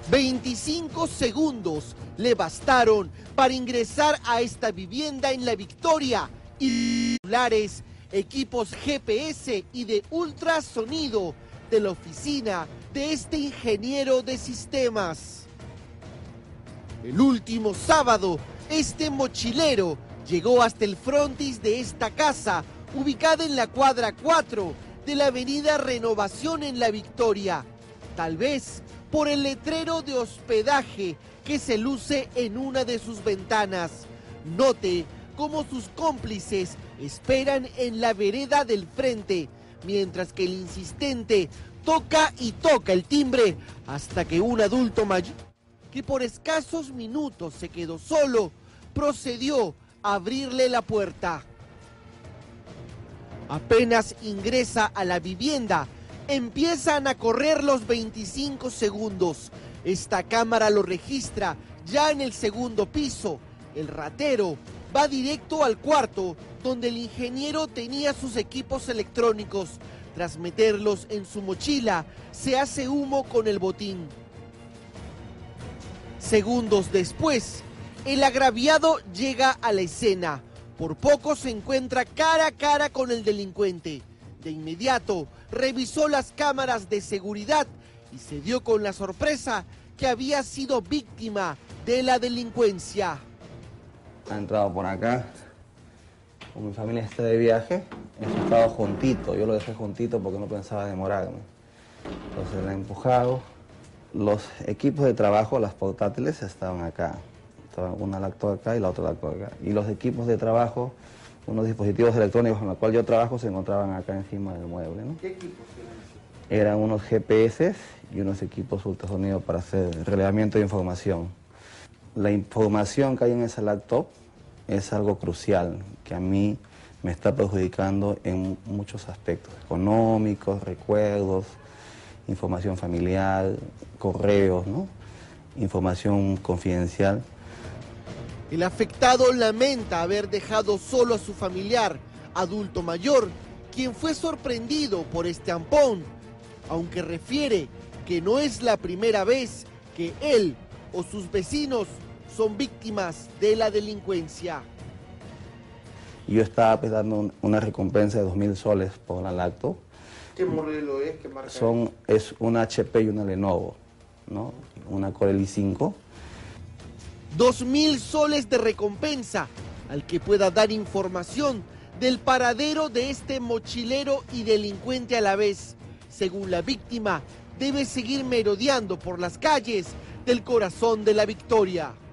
25 segundos le bastaron para ingresar a esta vivienda en La Victoria y celulares, equipos GPS y de ultrasonido de la oficina de este ingeniero de sistemas. El último sábado, este mochilero llegó hasta el frontis de esta casa, ubicada en la cuadra 4 de la avenida Renovación en La Victoria, tal vez por el letrero de hospedaje que se luce en una de sus ventanas. Note cómo sus cómplices esperan en la vereda del frente, mientras que el insistente toca y toca el timbre hasta que un adulto mayor, que por escasos minutos se quedó solo, procedió a abrirle la puerta. Apenas ingresa a la vivienda, empiezan a correr los 25 segundos. Esta cámara lo registra ya en el segundo piso. El ratero va directo al cuarto donde el ingeniero tenía sus equipos electrónicos. Tras meterlos en su mochila, se hace humo con el botín. Segundos después, el agraviado llega a la escena. Por poco se encuentra cara a cara con el delincuente. De inmediato, revisó las cámaras de seguridad y se dio con la sorpresa que había sido víctima de la delincuencia. Ha entrado por acá, como mi familia está de viaje, eso estaba juntito, yo lo dejé juntito porque no pensaba demorarme. Entonces la he empujado. Los equipos de trabajo, las portátiles, estaban acá. Una lactó acá y la otra lactó acá. Y los equipos de trabajo, unos dispositivos electrónicos con los cuales yo trabajo, se encontraban acá encima del mueble, ¿no? ¿Qué equipos eran? Eran unos GPS y unos equipos ultrasonido para hacer relevamiento de información. La información que hay en esa laptop es algo crucial, que a mí me está perjudicando en muchos aspectos, económicos, recuerdos, información familiar, correos, ¿no? Información confidencial. El afectado lamenta haber dejado solo a su familiar, adulto mayor, quien fue sorprendido por este ampón, aunque refiere que no es la primera vez que él o sus vecinos son víctimas de la delincuencia. Yo estaba dando una recompensa de 2.000 soles por la lacto. ¿Qué modelo es? ¿Qué marca es una HP y una Lenovo, ¿no? Una Core i5. 2.000 soles de recompensa al que pueda dar información del paradero de este mochilero y delincuente a la vez. Según la víctima, debe seguir merodeando por las calles del corazón de La Victoria.